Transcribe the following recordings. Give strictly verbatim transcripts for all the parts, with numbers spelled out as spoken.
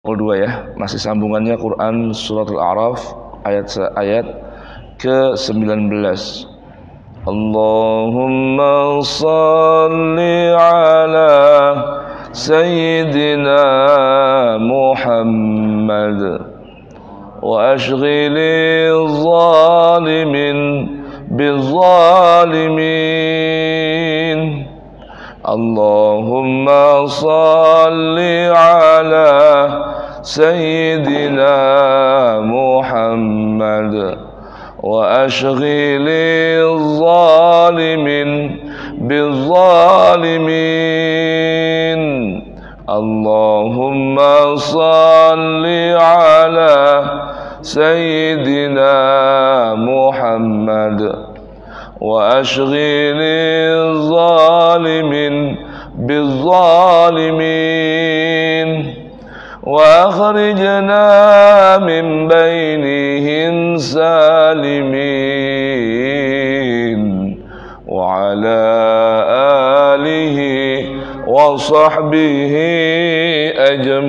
dua ya, masih sambungannya Quran surat Al-A'raf ayat ayat ke sembilan belas. Allahumma salli ala sayyidina Muhammad wa ashghili zalimin bizzalimin. Allahumma salli ala sayyidina Muhammad wa ashghili zalimin bizzalimin. Allahumma salli ala sayyidina Muhammad wa ashghili zalimin bizzalimin wa akhrijna min bainihim salimin wa ala alihi wa sahbihi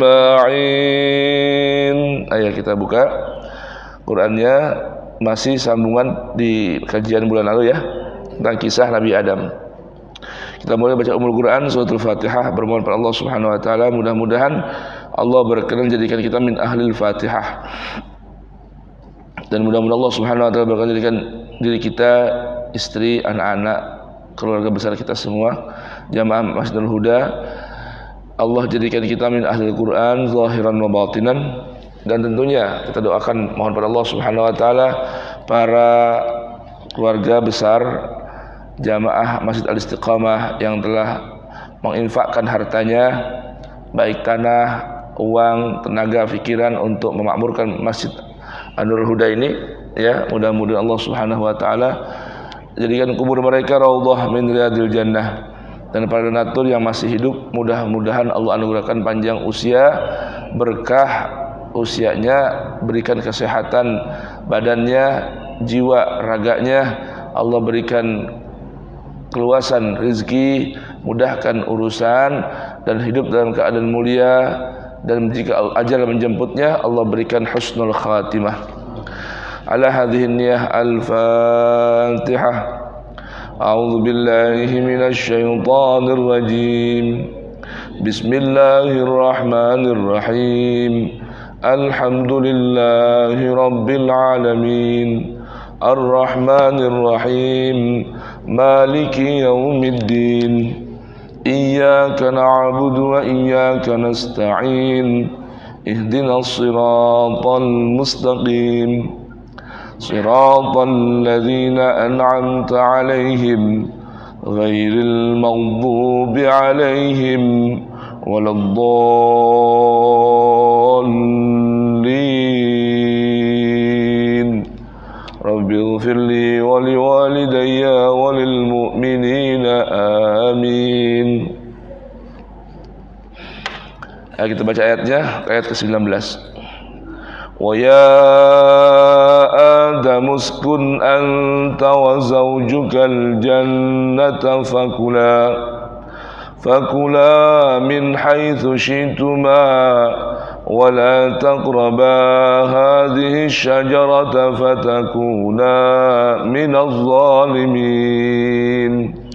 ajma'in. Ayo kita buka Qurannya, masih sambungan di kajian bulan lalu ya, tentang kisah Nabi Adam. Kita mulai baca Ummul Quran suratul Fatihah, bermohon pada Allah Subhanahu wa taala mudah-mudahan Allah berkenan jadikan kita min ahlil Fatihah, dan mudah-mudahan Allah Subhanahu wa taala berkenan jadikan diri kita, istri, anak-anak, keluarga besar kita semua, jamaah Masjidul Huda, Allah jadikan kita min ahlil Quran zahiran wa batinan. Dan tentunya kita doakan, mohon pada Allah Subhanahu wa taala para keluarga besar jamaah Masjid Al-Istiqamah yang telah menginfakkan hartanya, baik tanah, uang, tenaga, pikiran untuk memakmurkan Masjid An-Nurul Huda ini ya, mudah-mudahan Allah Subhanahu wa taala jadikan kubur mereka raudhah min riyadil jannah. Dan para donatur yang masih hidup, mudah-mudahan Allah anugerahkan panjang usia, berkah usianya, berikan kesehatan badannya, jiwa raganya, Allah berikan keluasan rezeki, mudahkan urusan, dan hidup dalam keadaan mulia, dan jika ajal menjemputnya Allah berikan husnul khatimah. Ala hadhihi niyah al-Fatihah. A'udzu billahi minasy syaithanir rajim. Bismillahirrahmanirrahim. Alhamdulillahi rabbil alamin, arrahmanir rahim, maliki yaumiddin. Iyyaka na'budu wa iyyaka nasta'in. Ihdinas siratal mustaqim, siratal ladzina an'amta 'alaihim ghairil maghdubi 'alaihim waladdallin. Rabbi ighfirli wa liwalidayya wa lil mu'minina amin. Ayo kita baca ayatnya, ayat ke sembilan belas. Wa ya Adam uskun anta wa zawjukal jannata fakula فكلا من حيث شئتما ولا تقربا هذه الشجرة فتكونا من الظالمين.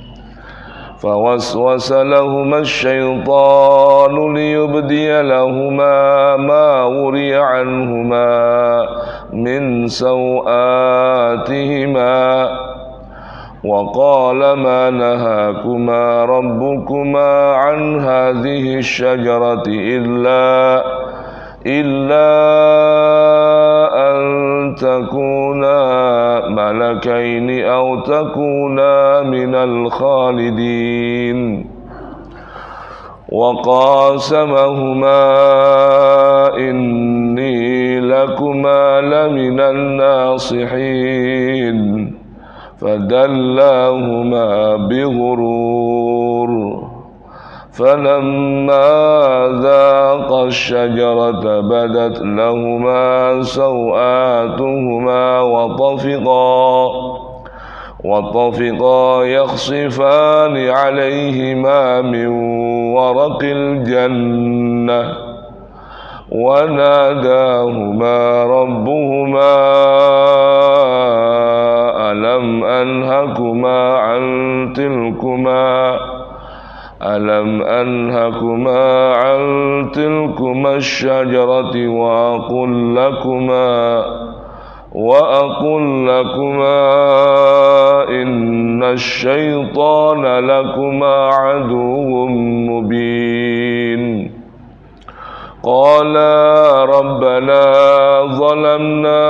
فوسوس لهما الشيطان ليبدي لهما ما وري عنهما من سوآتهما وقال ما نهاكما ربكما عن هذه الشجرة إلا إلا أن تكونا ملكين أو تكونا من الخالدين. وقاسمهما إني لكما لمن الناصحين فدلاهما بغرور فلما ذاقا الشجرة بدت لهما سوآتهما وطفقا وطفقا يخصفان عليهما من ورق الجنة وناداهما ربهما ألم أنهكما عن تلكما ألم أنهكما عن تلكما الشجرة وأقل لكما وأقل لكما إن الشيطان لكما عدو مبين قالا ربنا ظلمنا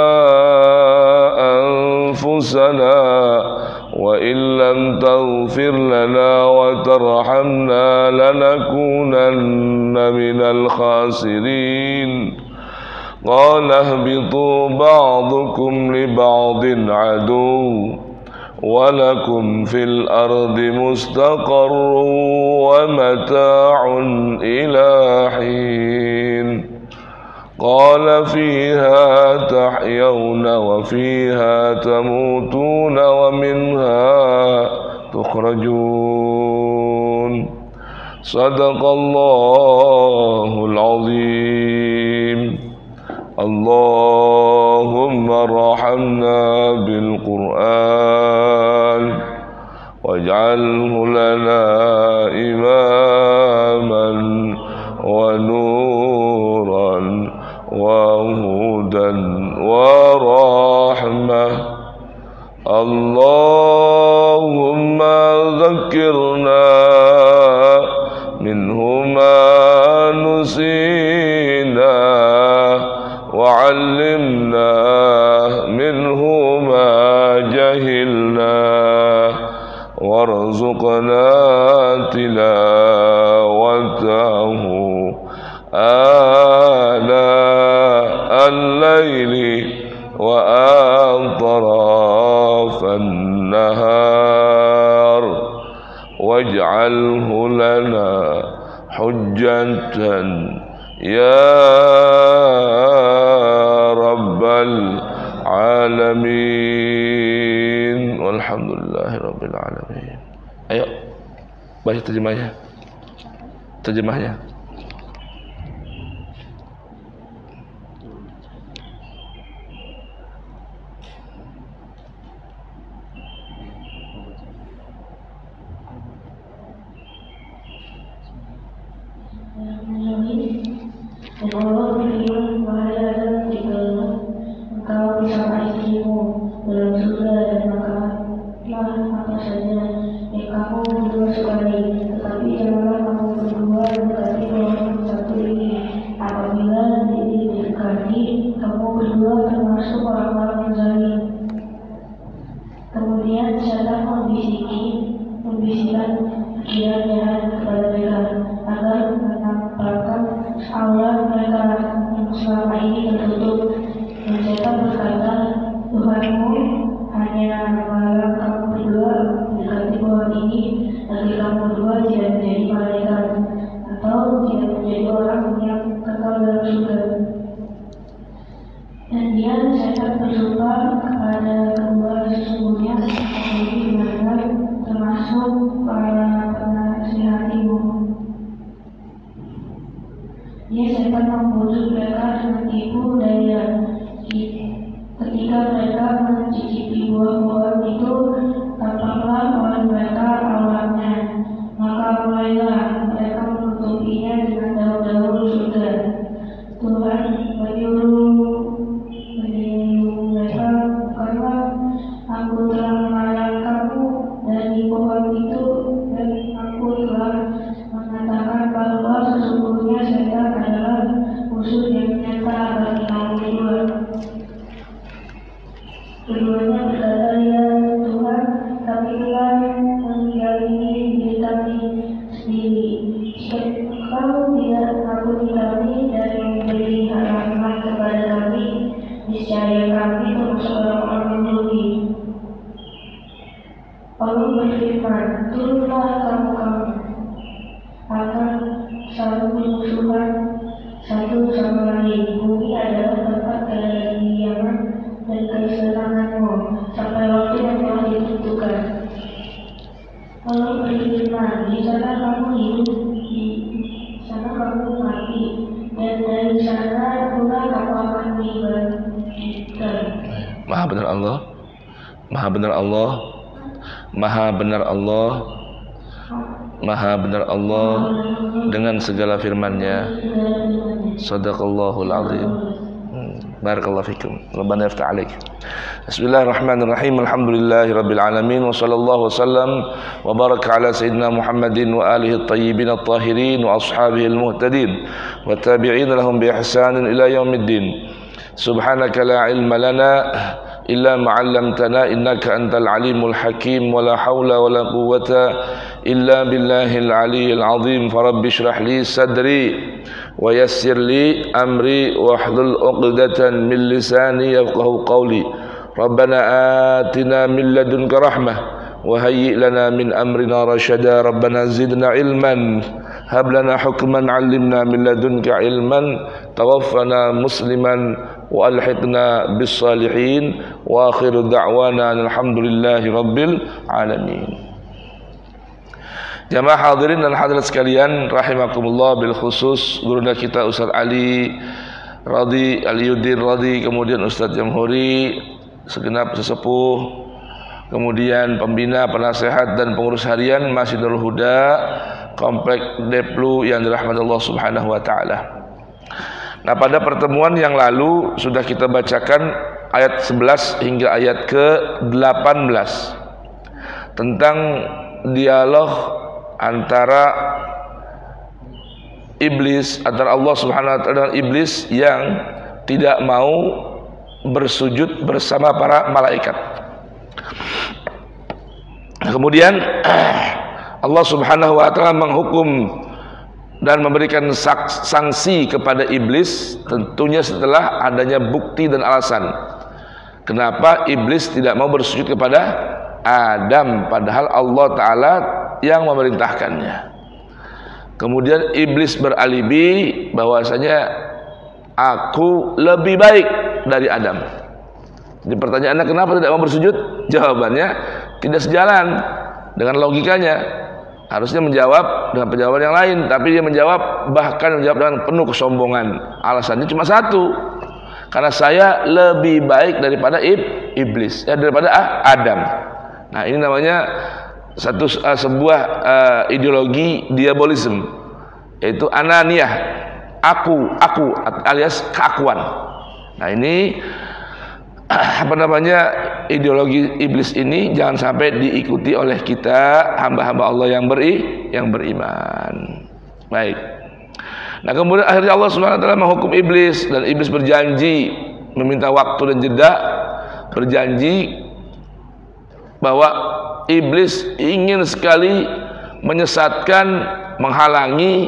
أنفسنا وإن لم تغفر لنا وترحمنا لنكونن من الخاسرين قال اهبطوا بعضكم لبعض عدو ولكم في الأرض مستقر ومتاع إلى حين قال فيها تحيون وفيها تموتون ومنها تخرجون صدق الله العظيم اللهم ارحمنا بالقرآن واجعله لنا إماما ونورا وهدى ورحمة اللهم ذكرنا منه ما نسينا وعلمنا منه ما جهلنا وارزقنا تلاوته آلاء الليل وأطراف النهار واجعله لنا حجة يا رب العالمين والحمد لله رب العالمين. Ayo baca terjemahnya. Terjemahnya. Dan Allah berfirman, wahai Adam, jikalau engkau bersama istrimu dalam surga dan makanlah apa saja yang kamu berdua sukai, tetapi janganlah kamu berdua mendekati pohon satu ini. Apabila ini didekati, kamu berdua termasuk orang-orang yang zalim. Kemudian syaitan membisiki, membisikkan pikiran jahat kepada mereka agar menampakkan aurat mereka yang selama ini tertutup. Dan syaitan berkata, Tuhanmu hanya melarang kamu berdua mendekati pohon ini agar kamu berdua tidak menjadi malaikat atau tidak menjadi orang yang kekal dalam surga. Dan dia syaitan bersumpah kepada kedua sesungguhnya aku ini benar-benar termasuk para penasihatimu. Dia syaitan membujuk mereka dengan tipu daya. Ketika mereka mencicipi buah-buahan itu, tampaklah oleh mereka auratnya. Maka mulailah mereka menutupinya dengan daun-daun surga. Tuhan menyuruh menyuruh mereka, bukanlah aku telah melarang kamu dari pohon itu, dan aku telah mengatakan bahwa sesungguhnya syaitan adalah musuh yang nyata bagi kamu berdua. Keduanya berkata, ya Tuhan, kami telah meninggalkan diri kami sendiri. Engkau tidak mengampuni kami dan memberi rahmat kepada kami. Niscaya kami termasuk orang-orang yang rugi. Allah berfirman, turunlah kamu-kamu akan saling bermusuhan satu sama lain. Bumi adalah tempat kediaman dan kesenanganmu sampai waktu yang telah ditentukan. Allah berfirman, di sana kamu hidup, di sana kamu mati, dan dari karena pula kamu akan dibangkitkan. Maha benar Allah, Maha benar Allah, Maha benar Allah, Maha benar Allah dengan segala firman-Nya. Shadaqallahul azim. Barakallahu fikum. Rabbana yaftah 'alaik. Bismillahirrahmanirrahim. Alhamdulillahirabbil alamin wa sallallahu wasallam wa baraka ala sayyidina Muhammadin wa alihi at-tayyibin at-tahirin wa ashabihi al-muhtadin wa tabi'in lahum bi ihsanin ila yaumiddin. Subhanaka la ilma lana illa ma 'allamtana innaka antal alimul hakim wa la haula wa la quwwata illa billahil aliyyil azim. Farabbi shrah li sadri wa yassir li amri wahlul 'uqdatan min lisani yafqahu qawli. Rabbana atina min ladunka rahmah wa hayyi' lana min amrina rasyada. Rabbana zidna ilman hab lana hukman 'allimna min ladunka ilman tawaffana musliman wa alhiqna bis salihin. Wa akhiru da'wana alhamdulillahi rabbil alamin. Jamaah hadirin dan hadirat sekalian rahimakumullah, bil khusus gurunda kita Ustaz Ali Radhi Aliyuddin Radhi, kemudian Ustaz Jamhuri, segenap sesepuh, kemudian pembina, penasehat dan pengurus harian Masjidul Huda Komplek Deplu yang dirahmati Allah Subhanahu wa taala. Nah, pada pertemuan yang lalu sudah kita bacakan ayat sebelas hingga ayat ke delapan belas tentang dialog antara iblis, antara Allah Subhanahu wa taala dengan iblis yang tidak mau bersujud bersama para malaikat. Kemudian Allah Subhanahu wa taala menghukum dan memberikan sanksi kepada iblis, tentunya setelah adanya bukti dan alasan kenapa iblis tidak mau bersujud kepada Adam, padahal Allah Ta'ala yang memerintahkannya. Kemudian iblis beralibi bahwasanya aku lebih baik dari Adam. Jadi pertanyaannya, kenapa tidak mau bersujud? Jawabannya tidak sejalan dengan logikanya. Harusnya menjawab dengan penjawaban yang lain, tapi dia menjawab, bahkan menjawab dengan penuh kesombongan. Alasannya cuma satu, karena saya lebih baik daripada iblis, ya, daripada Adam. Nah, ini namanya satu uh, sebuah uh, ideologi diabolisme, yaitu ananiyah, aku, aku alias keakuan. Nah, ini apa namanya, ideologi iblis ini jangan sampai diikuti oleh kita hamba-hamba Allah yang beri yang beriman. Baik. Nah, kemudian akhirnya Allah Subhanahu wa taala menghukum iblis, dan iblis berjanji meminta waktu dan jeda, berjanji bahwa iblis ingin sekali menyesatkan, menghalangi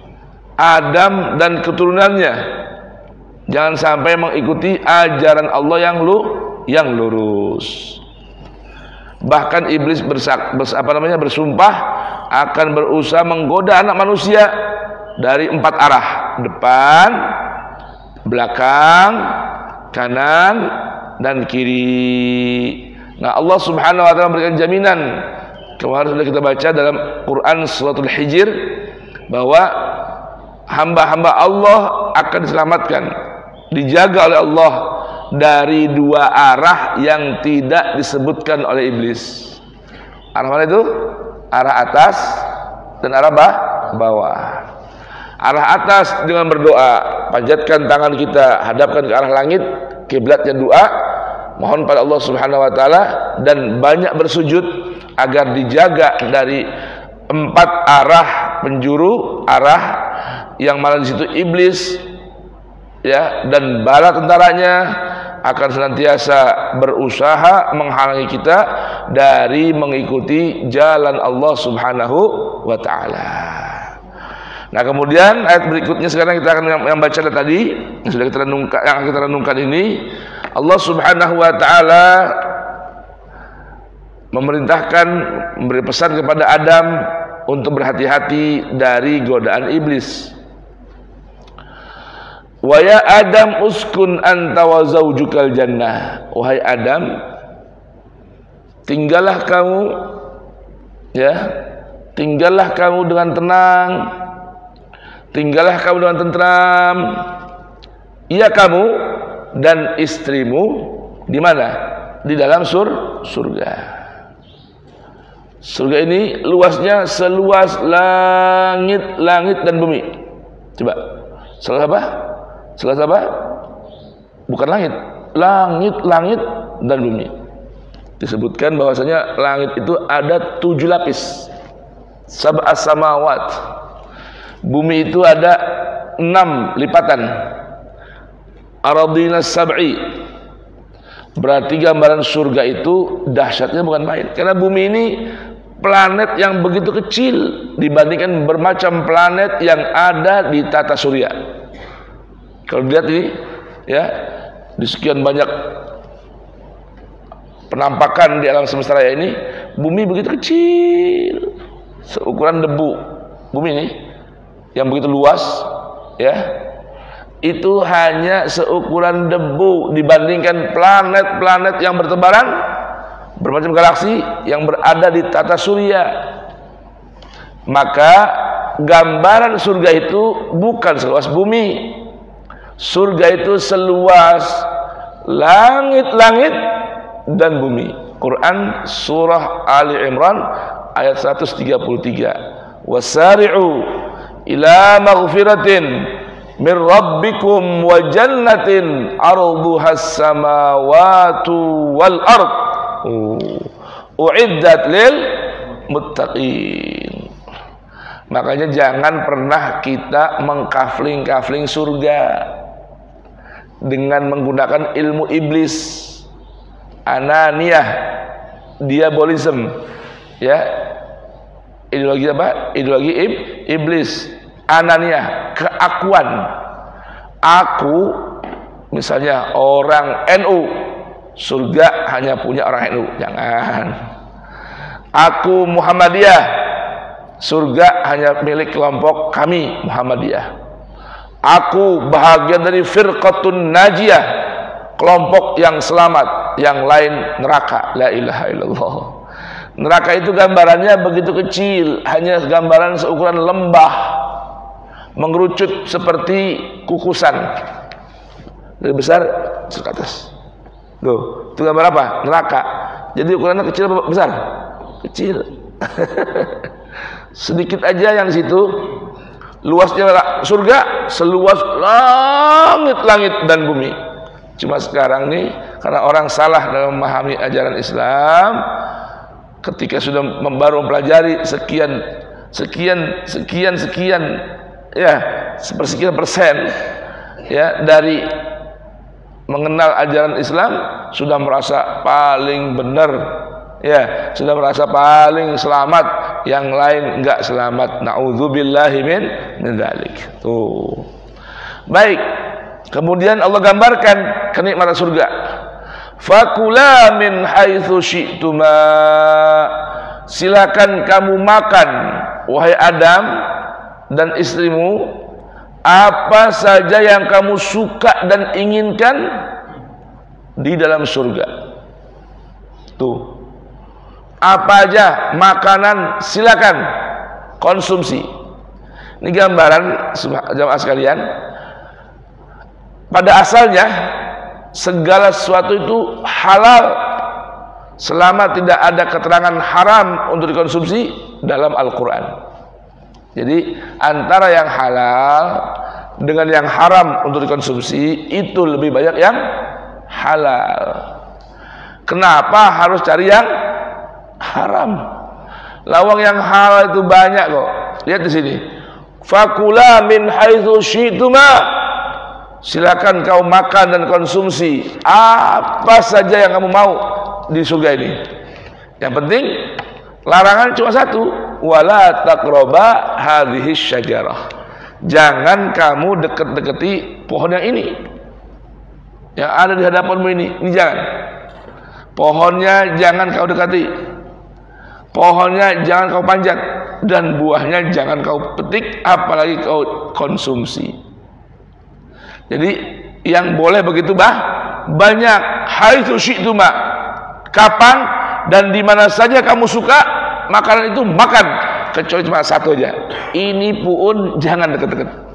Adam dan keturunannya, jangan sampai mengikuti ajaran Allah yang lu yang lurus. Bahkan iblis bersak, bers, apa namanya bersumpah akan berusaha menggoda anak manusia dari empat arah: depan, belakang, kanan, dan kiri. Nah, Allah Subhanahu wa taala memberikan jaminan, kemarin sudah kita baca dalam Quran suratul Hijr, bahwa hamba-hamba Allah akan diselamatkan, dijaga oleh Allah dari dua arah yang tidak disebutkan oleh iblis. Arah mana itu? Arah atas dan arah bawah. Arah atas dengan berdoa, panjatkan tangan kita, hadapkan ke arah langit, kiblatnya doa, mohon pada Allah Subhanahu wa taala, dan banyak bersujud agar dijaga dari empat arah penjuru, arah yang mana di situ iblis, ya, dan bala tentaranya akan senantiasa berusaha menghalangi kita dari mengikuti jalan Allah Subhanahu wa taala. Nah, kemudian ayat berikutnya sekarang kita akan yang baca tadi yang sudah kita renungkan, yang kita renungkan ini, Allah Subhanahu wa taala memerintahkan, memberi pesan kepada Adam untuk berhati-hati dari godaan iblis. Wa ya Adam uskun anta wa zaujukal jannah. Wahai Adam, tinggallah kamu, ya, tinggallah kamu dengan tenang, tinggallah kamu dengan tentram, Ya kamu dan istrimu di mana? Di dalam sur surga. Surga ini luasnya seluas langit-langit dan bumi. Coba, seluas apa? Seluas apa? Bukan langit, langit-langit dan bumi. Disebutkan bahwasanya langit itu ada tujuh lapis, sab'as samawat. Bumi itu ada enam lipatan, aradina sab'i. Berarti gambaran surga itu dahsyatnya bukan main. Karena bumi ini planet yang begitu kecil dibandingkan bermacam planet yang ada di tata surya. Kalau dilihat ini, ya, di sekian banyak penampakan di alam semesta raya ini, bumi begitu kecil, seukuran debu. Bumi ini yang begitu luas, ya, itu hanya seukuran debu dibandingkan planet-planet yang bertebaran bermacam galaksi yang berada di tata surya. Maka gambaran surga itu bukan seluas bumi. Surga itu seluas langit-langit dan bumi. Quran surah Ali Imran ayat seratus tiga puluh tiga. Wasari'u ila maghfiratin min rabbikum wa jannatin arduhas samawatu wal ard uiddat lil muttaqin. Makanya jangan pernah kita mengkafling-kafling surga dengan menggunakan ilmu iblis, ananiyah, diabolism, ya, ideologi apa? Ideologi ib, iblis, ananiyah, keakuan. Aku misalnya orang N U, surga hanya punya orang N U. Jangan. Aku Muhammadiyah, surga hanya milik kelompok kami Muhammadiyah. Aku bahagian dari firqatun najiyah, kelompok yang selamat, yang lain neraka. La ilaha illallah. Neraka itu gambarannya begitu kecil, hanya gambaran seukuran lembah, mengerucut seperti kukusan. Lebih besar ke atas. Tuh, itu gambar apa? Neraka. Jadi ukurannya kecil apa besar? Kecil. Sedikit aja yang di situ. Luasnya surga seluas langit-langit dan bumi. Cuma sekarang nih, karena orang salah dalam memahami ajaran Islam, ketika sudah baru mempelajari sekian sekian sekian sekian ya sepersekian persen ya dari mengenal ajaran Islam, sudah merasa paling benar, ya, sudah merasa paling selamat, yang lain enggak selamat. Na'udzubillahi min min dzalik. Tuh. Baik. Kemudian Allah gambarkan kenikmatan surga. Fakula min haitsu syi'tuma. Silakan kamu makan, wahai Adam dan istrimu, apa saja yang kamu suka dan inginkan di dalam surga. Tuh. Apa aja makanan silakan konsumsi. Ini gambaran jamaah sekalian. Pada asalnya segala sesuatu itu halal selama tidak ada keterangan haram untuk dikonsumsi dalam Al-Quran. Jadi antara yang halal dengan yang haram untuk dikonsumsi itu lebih banyak yang halal. Kenapa harus cari yang haram? Lawang yang halal itu banyak kok. Lihat di sini. Fakula min haitsu syi'tuma. Silakan kau makan dan konsumsi apa saja yang kamu mau di surga ini. Yang penting larangan cuma satu, wala taqraba hadhihi syajarah. Jangan kamu deket-deketi pohon yang ini, yang ada di hadapanmu ini. Ini jangan. Pohonnya jangan kau dekati. Pohonnya jangan kau panjat, dan buahnya jangan kau petik, apalagi kau konsumsi. Jadi yang boleh begitu bah banyak, haitsu syi'tuma, kapan dan di mana saja kamu suka makanan itu makan, kecuali cuma satu aja. Ini pun jangan dekat-dekat.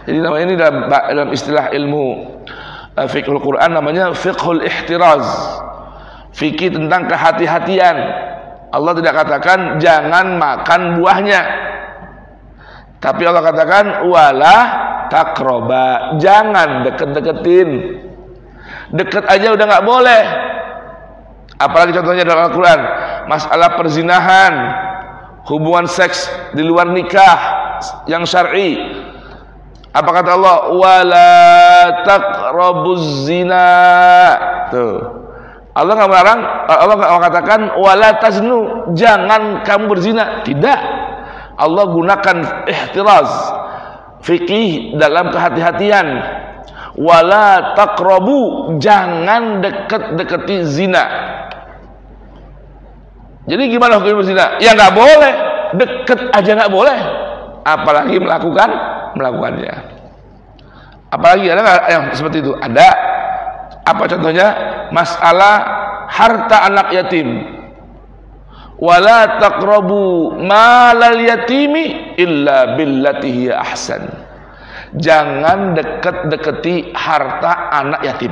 Jadi namanya ini dalam, dalam istilah ilmu uh, fiqhul Quran namanya fiqhul ihtiraz. Fikih tentang kehati-hatian. Allah tidak katakan jangan makan buahnya, tapi Allah katakan wala takroba, jangan deket-deketin. Deket aja udah nggak boleh. Apalagi contohnya dalam Al-Quran, masalah perzinahan, hubungan seks di luar nikah yang syar'i. Apa kata Allah? Wala takrobuz zina. Tuh. Allah nggak melarang, Allah nggak katakan wala taznu, jangan kamu berzina. Tidak. Allah gunakan ihtiraz, fikih dalam kehati-hatian. Wala taqrabu, jangan deket-deketi zina. Jadi gimana hukum berzina? Ya nggak boleh, deket aja nggak boleh, apalagi melakukan melakukannya. Apalagi ada nggak yang seperti itu? Ada. Apa contohnya? Masalah harta anak yatim. Wala taqrabu malal yatimi illa billati hiya ahsan. Jangan deket-deketi harta anak yatim,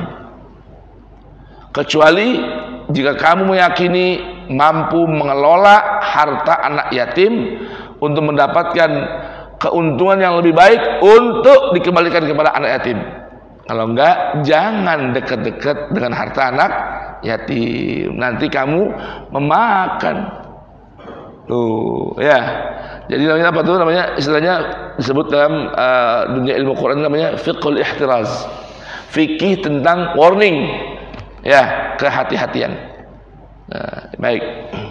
kecuali jika kamu meyakini mampu mengelola harta anak yatim untuk mendapatkan keuntungan yang lebih baik untuk dikembalikan kepada anak yatim. Kalau enggak, jangan dekat-dekat dengan harta anak yatim. Nanti kamu memakan. Tuh, ya. Jadi namanya apa tuh? Namanya istilahnya disebut dalam uh, dunia ilmu Quran namanya fiqhul ihtiraz. Fikih tentang warning. Ya, kehati-hatian. Nah, baik.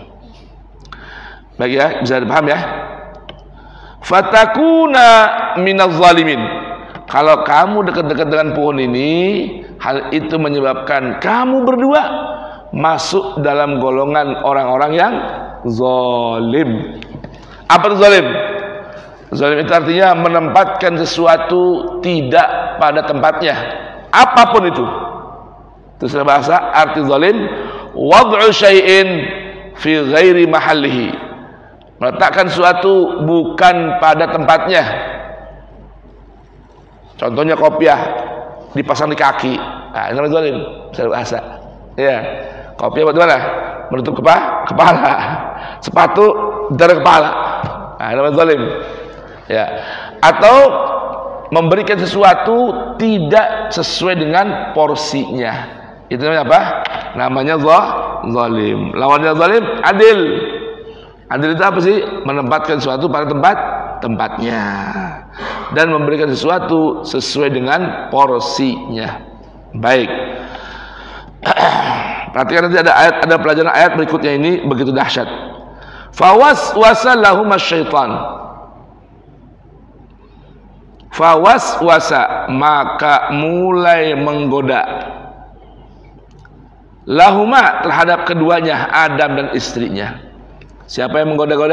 Baik ya, bisa dipaham ya. Fatakuna minaz zalimin. Kalau kamu dekat-dekat dengan pohon ini, hal itu menyebabkan kamu berdua masuk dalam golongan orang-orang yang zalim. Apa itu zalim? Zalim itu artinya menempatkan sesuatu tidak pada tempatnya, apapun itu. Itu sudah bahasa arti zalim, wad'u syai'in fi ghairi mahallihi. Meletakkan sesuatu bukan pada tempatnya. Contohnya kopiah dipasang di kaki, nah ini namanya zalim, bisa bahasa. Ya, kopiah bagaimana? Menutup kepala, kepala. Sepatu dari kepala, nah ini namanya zalim. Ya, atau memberikan sesuatu tidak sesuai dengan porsinya, itu namanya apa? Namanya zalim. Lawannya zalim, adil. Adil itu apa sih? Menempatkan sesuatu pada tempat tempatnya dan memberikan sesuatu sesuai dengan porsinya. Baik. Perhatikan nanti ada ayat, ada pelajaran ayat berikutnya ini begitu dahsyat. Fawaswasa lahum asyaitan. Fawaswasa, maka mulai menggoda. Lahuma, terhadap keduanya, Adam dan istrinya. Siapa yang menggoda-goda?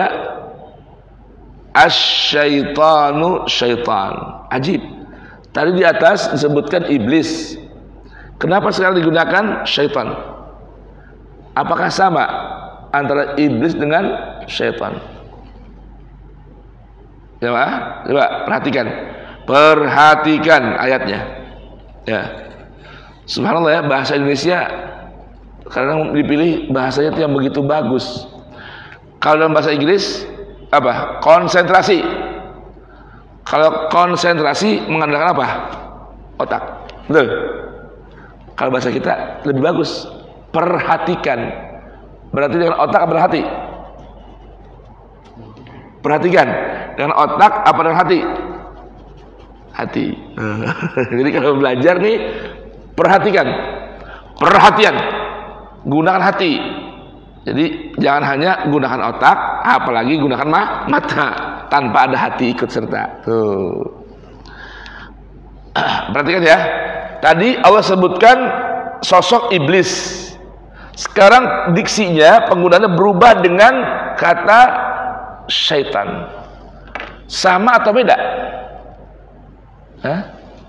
Asyaitanu, syaitan. Ajib. Tadi di atas disebutkan iblis. Kenapa sekarang digunakan syaitan? Apakah sama antara iblis dengan syaitan? Coba, coba perhatikan. Perhatikan ayatnya. Ya. Subhanallah ya, bahasa Indonesia kadang dipilih bahasanya itu yang begitu bagus. Kalau dalam bahasa Inggris apa? Konsentrasi. Kalau konsentrasi mengandalkan apa? Otak. Betul. Kalau bahasa kita lebih bagus, perhatikan. Berarti dengan otak apa dengan hati? Perhatikan. Dengan otak apa dengan hati? Hati. Jadi kalau belajar nih, perhatikan. Perhatian. Gunakan hati. Jadi jangan hanya gunakan otak, apalagi gunakan ma mata tanpa ada hati ikut serta. Tuh. Perhatikan ya. Tadi Allah sebutkan sosok iblis. Sekarang diksinya, penggunaannya berubah dengan kata syaitan. Sama atau beda? Hah?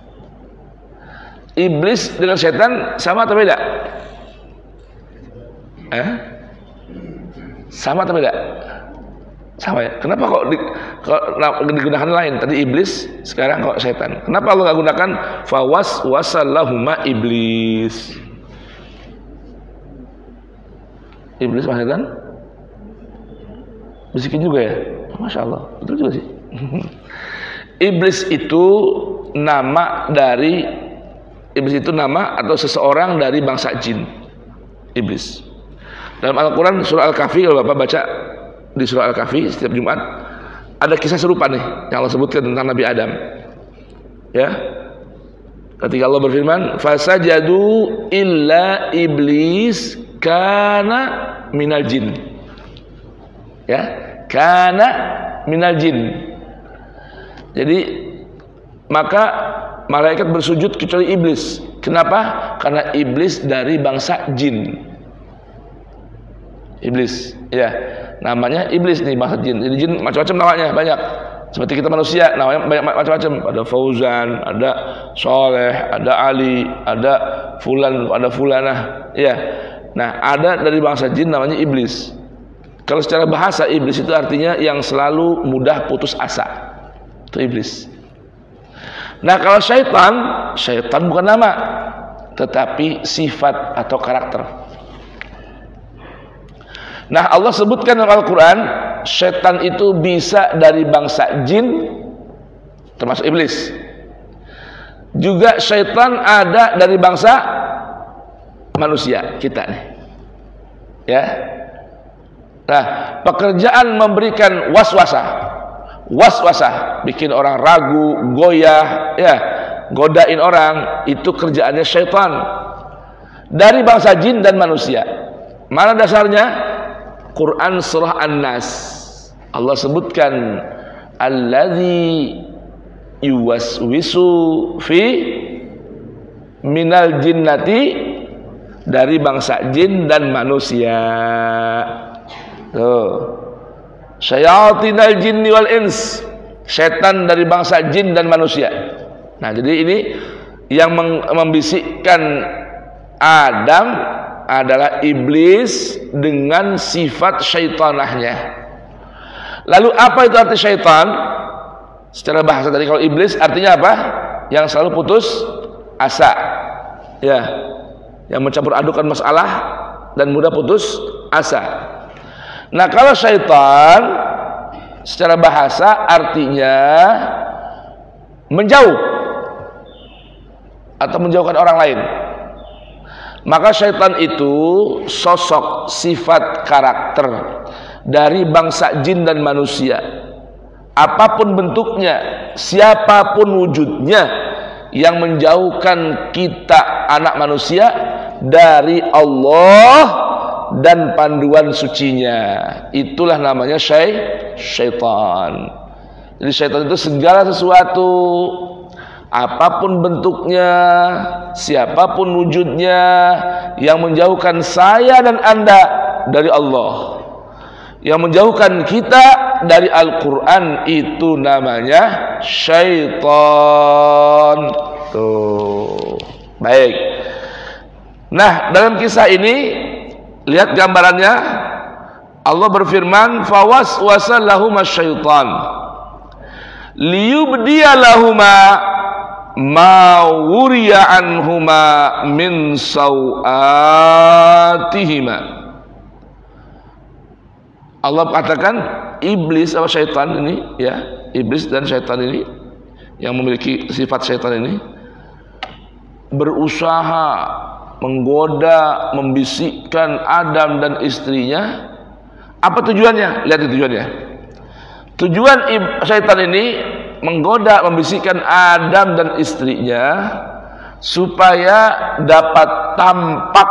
Iblis dengan syaitan sama atau beda? Eh? Sama atau beda? Sama ya. Kenapa kok, di, kok digunakan lain? Tadi iblis, sekarang kok setan. Kenapa Allah nggak gunakan fawas wasallahuma iblis? Iblis sama setan? Bisikin juga ya? Masya Allah, betul juga sih. Iblis itu nama dari Iblis itu nama atau seseorang dari bangsa jin. Iblis. Dalam Al-Quran surah Al-Kahfi, kalau Bapak baca di surah Al-Kahfi setiap Jumat, ada kisah serupa nih yang Allah sebutkan tentang Nabi Adam. Ya, ketika Allah berfirman, fasajadu illa iblis kana minal jin. Ya, kana minal jin. Jadi maka malaikat bersujud kecuali iblis. Kenapa? Karena iblis dari bangsa jin. Iblis, ya, namanya iblis nih, bangsa jin. Jadi jin macam-macam namanya, banyak. Seperti kita manusia, namanya banyak macam-macam. Ada Fauzan, ada Soleh, ada Ali, ada Fulan, ada Fulanah. Ya, nah ada dari bangsa jin namanya iblis. Kalau secara bahasa iblis itu artinya yang selalu mudah putus asa. Itu iblis. Nah kalau syaitan, syaitan bukan nama, tetapi sifat atau karakter. Nah Allah sebutkan dalam Al-Quran, syaitan itu bisa dari bangsa jin, termasuk iblis. Juga syaitan ada dari bangsa manusia, kita nih. Ya. Nah, pekerjaan memberikan waswasah, waswasah, bikin orang ragu, goyah, ya, godain orang, itu kerjaannya syaitan dari bangsa jin dan manusia. Mana dasarnya? Quran surah An-Nas. Allah sebutkan alladzi yuwaswisu fi minal jinnati, dari bangsa jin dan manusia. Tuh. Syayatinal jinni wal ins, setan dari bangsa jin dan manusia. Nah, jadi ini yang membisikkan Adam adalah iblis dengan sifat syaitanahnya. Lalu apa itu arti syaitan? Secara bahasa tadi kalau iblis artinya apa? Yang selalu putus asa. Ya, yang mencampur adukan masalah dan mudah putus asa. Nah, kalau syaitan secara bahasa artinya menjauh atau menjauhkan orang lain. Maka syaitan itu sosok, sifat, karakter dari bangsa jin dan manusia. Apapun bentuknya, siapapun wujudnya, yang menjauhkan kita anak manusia dari Allah dan panduan sucinya. Itulah namanya syai syaitan. Jadi syaitan itu segala sesuatu, apapun bentuknya, siapapun wujudnya, yang menjauhkan saya dan Anda dari Allah, yang menjauhkan kita dari Al-Quran, itu namanya syaitan. Tuh, baik. Nah, dalam kisah ini lihat gambarannya. Allah berfirman, fawaswasa lahuma syaitan liyubdiya lahuma ma wuriya anhuma min sawatihima. Allah katakan iblis atau syaitan ini, ya, iblis dan syaitan ini yang memiliki sifat syaitan ini berusaha menggoda, membisikkan Adam dan istrinya. Apa tujuannya? Lihat tujuannya. Tujuan syaitan ini menggoda, membisikkan Adam dan istrinya supaya dapat tampak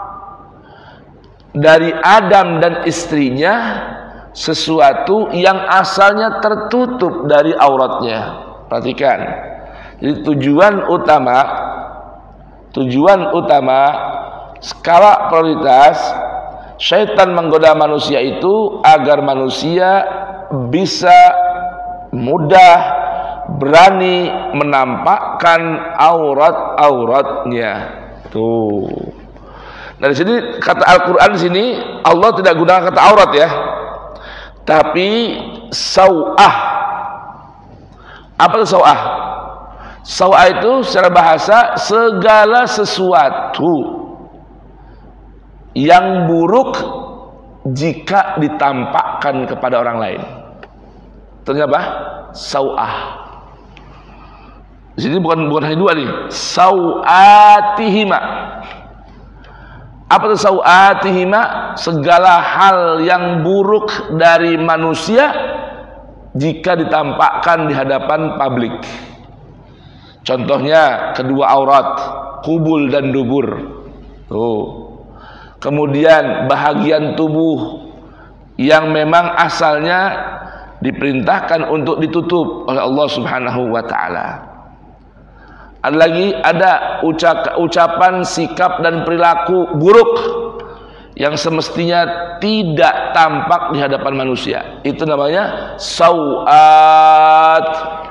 dari Adam dan istrinya sesuatu yang asalnya tertutup dari auratnya. Perhatikan. Jadi tujuan utama tujuan utama skala prioritas syaitan menggoda manusia itu agar manusia bisa mudah, berani menampakkan aurat-auratnya. Tuh. Dari sini kata Al-Quran di sini Allah tidak gunakan kata aurat, ya, Tapi sau'ah, apa itu sau'ah? Sau'ah itu secara bahasa segala sesuatu yang buruk jika ditampakkan kepada orang lain. Ternyata sau'ah. Di sini bukan bukan hanya dua nih. Sau'atihima. Apa itu sau'atihima? Segala hal yang buruk dari manusia jika ditampakkan di hadapan publik. Contohnya kedua aurat, kubul dan dubur. Tuh. Kemudian bahagian tubuh yang memang asalnya diperintahkan untuk ditutup oleh Allah Subhanahu wa taala. Ada lagi, ada ucap, ucapan, sikap dan perilaku buruk yang semestinya tidak tampak di hadapan manusia. Itu namanya sau'at.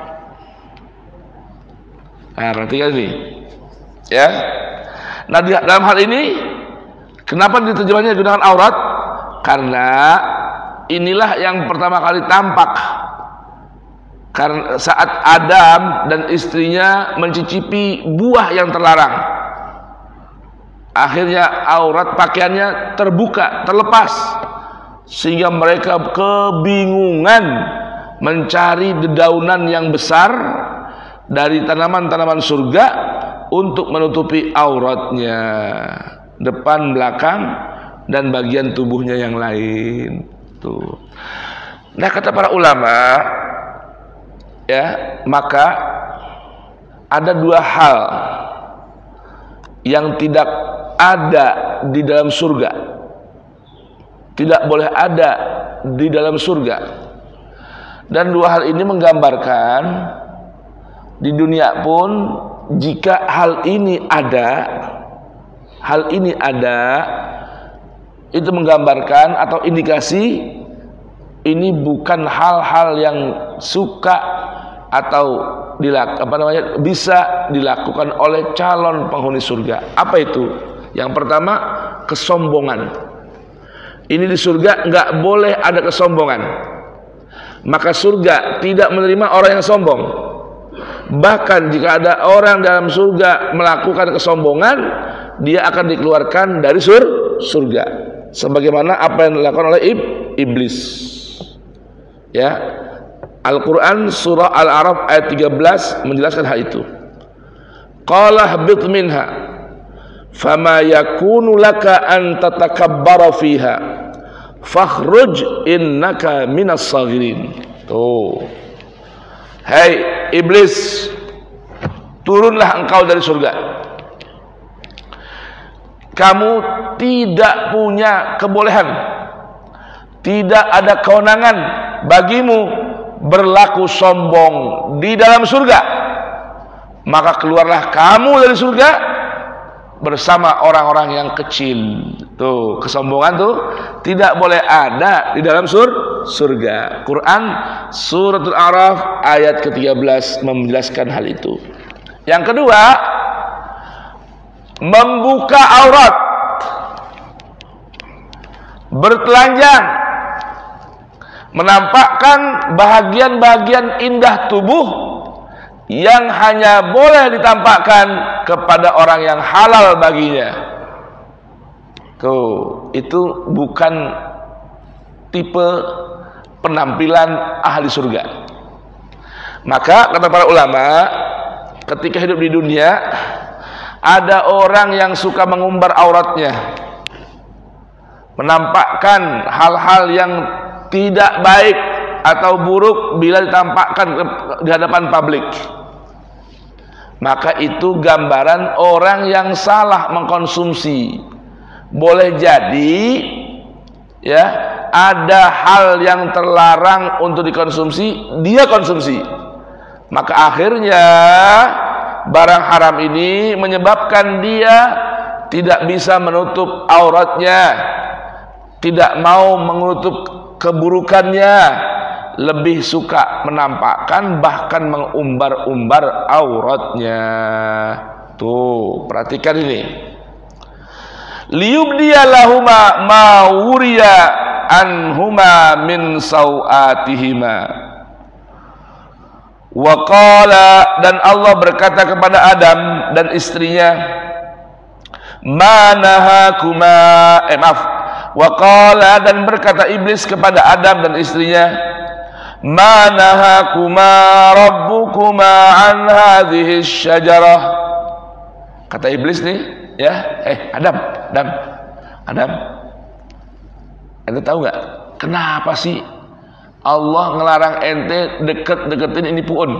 Nah, perhatikan ini. Ya. Nah, di, dalam hal ini kenapa diterjemahnya gunakan aurat? Karena inilah yang pertama kali tampak karena saat Adam dan istrinya mencicipi buah yang terlarang. Akhirnya aurat pakaiannya terbuka, terlepas, sehingga mereka kebingungan mencari dedaunan yang besar dari tanaman-tanaman surga untuk menutupi auratnya, depan, belakang, dan bagian tubuhnya yang lain. Tuh. Nah, kata para ulama, ya, maka ada dua hal yang tidak ada di dalam surga, tidak boleh ada di dalam surga, dan dua hal ini menggambarkan di dunia pun jika hal ini ada, hal ini ada, itu menggambarkan atau indikasi ini bukan hal-hal yang suka atau dilak, apa namanya, bisa dilakukan oleh calon penghuni surga. Apa itu? Yang pertama, kesombongan. Ini di surga nggak boleh ada kesombongan. Maka surga tidak menerima orang yang sombong. Bahkan jika ada orang dalam surga melakukan kesombongan, dia akan dikeluarkan dari sur surga. Sebagaimana apa yang dilakukan oleh ib iblis. Ya. Al-Quran surah Al-A'raf ayat tiga belas menjelaskan hal itu. Qala habit minha fama yakunu laka an tatakabbara fiha fakhruj innaka minas saghirin. Tuh. Hai iblis, turunlah engkau dari surga. Kamu tidak punya kebolehan, tidak ada kewenangan bagimu berlaku sombong di dalam surga. Maka keluarlah kamu dari surga bersama orang-orang yang kecil. Tuh, kesombongan tuh tidak boleh ada di dalam sur surga. Quran suratul A'raf ayat ke tiga belas menjelaskan hal itu. Yang kedua, membuka aurat, bertelanjang, menampakkan bahagian-bahagian indah tubuh yang hanya boleh ditampakkan kepada orang yang halal baginya. Tuh, itu bukan tipe penampilan ahli surga. Maka kata para ulama, ketika hidup di dunia ada orang yang suka mengumbar auratnya, menampakkan hal-hal yang tidak baik atau buruk bila ditampakkan di hadapan publik. Maka itu gambaran orang yang salah mengkonsumsi. Boleh jadi ya, ada hal yang terlarang untuk dikonsumsi, dia konsumsi. Maka akhirnya barang haram ini menyebabkan dia tidak bisa menutup auratnya, tidak mau menutup keburukannya, lebih suka menampakkan bahkan mengumbar-umbar auratnya. Tuh, perhatikan ini. Liyubdiya lahuma ma wuriya anhuma min sawatihima. Wa qala, dan Allah berkata kepada Adam dan istrinya, ma nahakuma, eh maaf, wa qala, dan berkata iblis kepada Adam dan istrinya, ma nahakuma rabbukuma an hadhihi syajarah. Kata iblis nih, ya, eh Adam, Adam, Adam, ente tahu nggak kenapa sih Allah ngelarang ente deket-deketin ini pohon?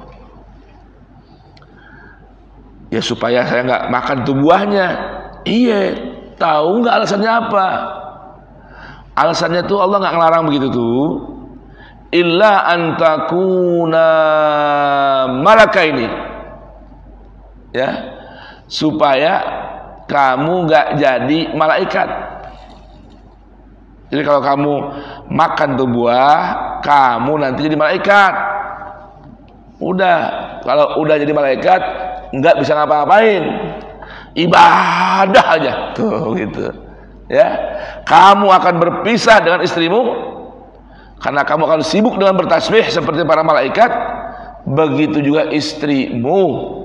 Ya supaya saya nggak makan tuh buahnya. Iya, tahu nggak alasannya apa? Alasannya tuh Allah nggak ngelarang begitu tuh, illa antakuna malakaini, ya, supaya kamu nggak jadi malaikat. Jadi kalau kamu makan tuh buah, kamu nanti jadi malaikat. Udah, kalau udah jadi malaikat, nggak bisa ngapa-ngapain, ibadah aja tuh gitu. Ya, kamu akan berpisah dengan istrimu karena kamu akan sibuk dengan bertasbih seperti para malaikat. Begitu juga istrimu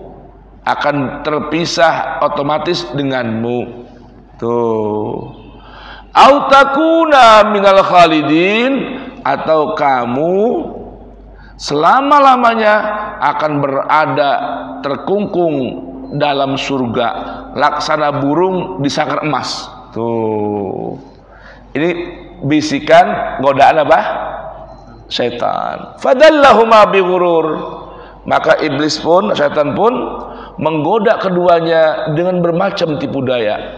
akan terpisah otomatis denganmu. Tuh. Au takuna minal khalidin, atau kamu selama-lamanya akan berada terkungkung dalam surga laksana burung di sangkar emas. Tuh. Ini bisikan godaan apa? Syaitan. Fadallahuma bighurur. Maka iblis pun, syaitan pun menggoda keduanya dengan bermacam tipu daya.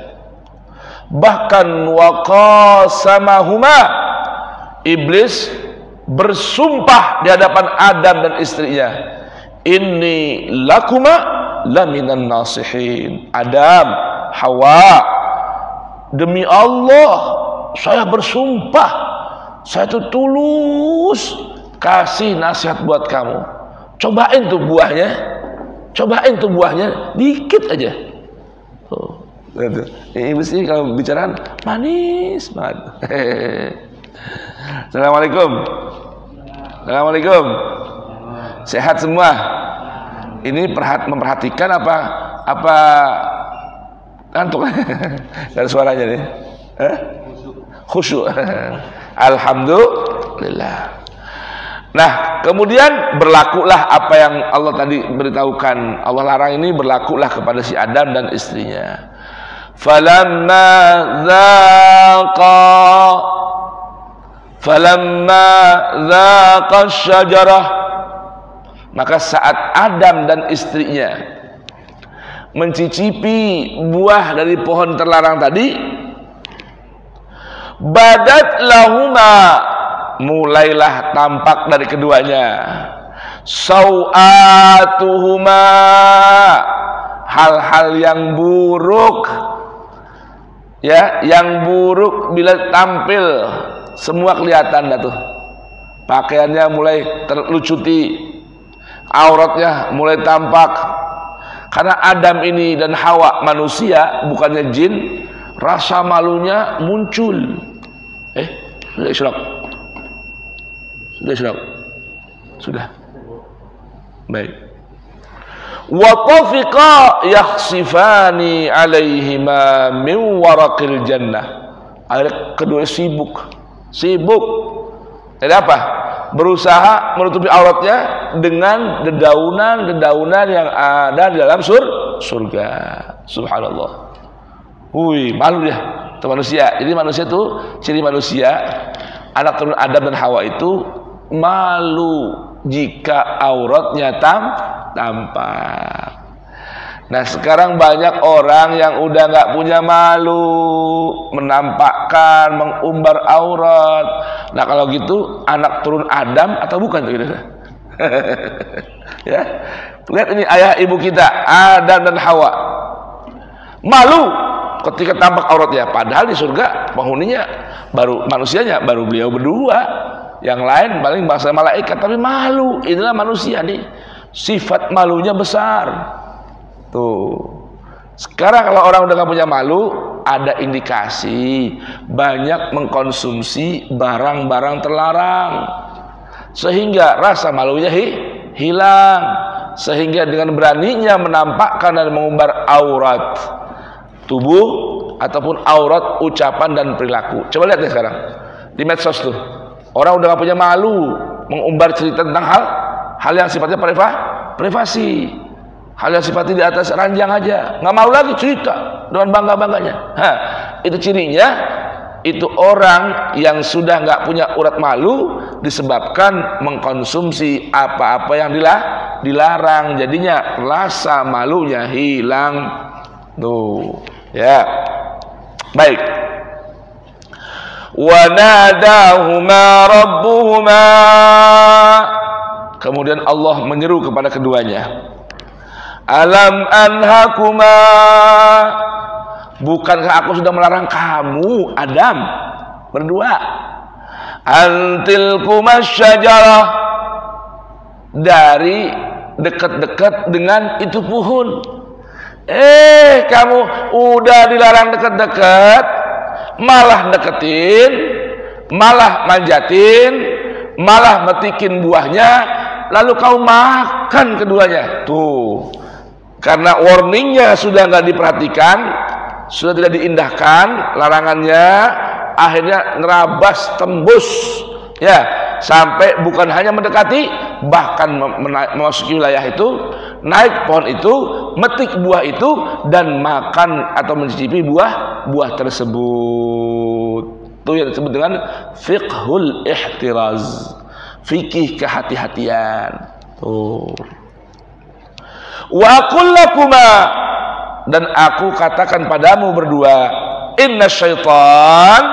Bahkan waqasamahuma, iblis bersumpah di hadapan Adam dan istrinya, inni lakuma laminan nasihin. Adam, Hawa, demi Allah saya bersumpah, saya tuh tulus kasih nasihat buat kamu. Cobain tuh buahnya, cobain tuh buahnya dikit aja. Tuh. Iblis ini kalau bicara manis banget. Assalamualaikum. Assalamualaikum. Sehat semua. Ini perhat memperhatikan apa apa ngantuk dari suaranya nih. Eh? Khusyuk. Alhamdulillah. Nah, kemudian berlakulah apa yang Allah tadi beritahukan. Allah larang ini berlakulah kepada si Adam dan istrinya. Falamma dzaqa falamma dzaqa syajarah, maka saat Adam dan istrinya mencicipi buah dari pohon terlarang tadi, badat lahuma, mulailah tampak dari keduanya, sawatuhuma, hal-hal yang buruk, ya, yang buruk bila tampil semua kelihatan dah tuh. Pakaiannya mulai terlucuti, auratnya mulai tampak. Karena Adam ini dan Hawa manusia, bukannya jin, rasa malunya muncul. Eh, sudah isyraq. Sudah isyraq. Sudah. Baik. Wa tafiqa yakhsifani alaihima min waraqil jannah. Akhirnya kedua sibuk. Sibuk. Jadi apa? Berusaha menutupi auratnya dengan dedaunan-dedaunan yang ada di dalam sur surga. Subhanallah. Hui, malu dia itu manusia. Jadi manusia itu, ciri manusia, anak turun Adam dan Hawa itu malu jika auratnya tam tampak. Nah, sekarang banyak orang yang udah nggak punya malu, menampakkan, mengumbar aurat. Nah, kalau gitu anak turun Adam atau bukan tuh? Ya, lihat ini ayah ibu kita Adam dan Hawa malu ketika tampak auratnya. Padahal di surga penghuninya baru manusianya baru beliau berdua, yang lain paling bangsa malaikat, tapi malu. Inilah manusia nih, sifat malunya besar. Tuh. Sekarang kalau orang udah gak punya malu, ada indikasi banyak mengkonsumsi barang-barang terlarang, sehingga rasa malunya hi, hilang, sehingga dengan beraninya menampakkan dan mengumbar aurat tubuh ataupun aurat ucapan dan perilaku. Coba lihat deh sekarang di medsos tuh, orang udah gak punya malu mengumbar cerita tentang hal hal yang sifatnya priva, privasi, hal yang sifatnya di atas ranjang aja, nggak mau lagi cerita dengan bangga-bangganya. Hah, itu cirinya, itu orang yang sudah nggak punya urat malu disebabkan mengkonsumsi apa-apa yang dilah, dilarang, jadinya rasa malunya hilang. Tuh, ya. Baik. Wa nadahuma rabbuhuma, kemudian Allah menyeru kepada keduanya, alam anhakuma, bukankah aku sudah melarang kamu Adam berdua, antilkuma syajarah, dari dekat-dekat dengan itu pohon. Eh, kamu udah dilarang dekat-dekat, malah deketin, malah manjatin, malah metikin buahnya, lalu kau makan keduanya. Tuh, karena warningnya sudah nggak diperhatikan, sudah tidak diindahkan larangannya, akhirnya nerabas tembus, ya, sampai bukan hanya mendekati, bahkan memasuki wilayah itu, naik pohon itu, metik buah itu, dan makan atau mencicipi buah buah tersebut. Itu yang disebut dengan fiqhul ihtiraz, fikih kehati-hatian. Tuh. Wa aqul lakuma, dan aku katakan padamu berdua, inna syaitan,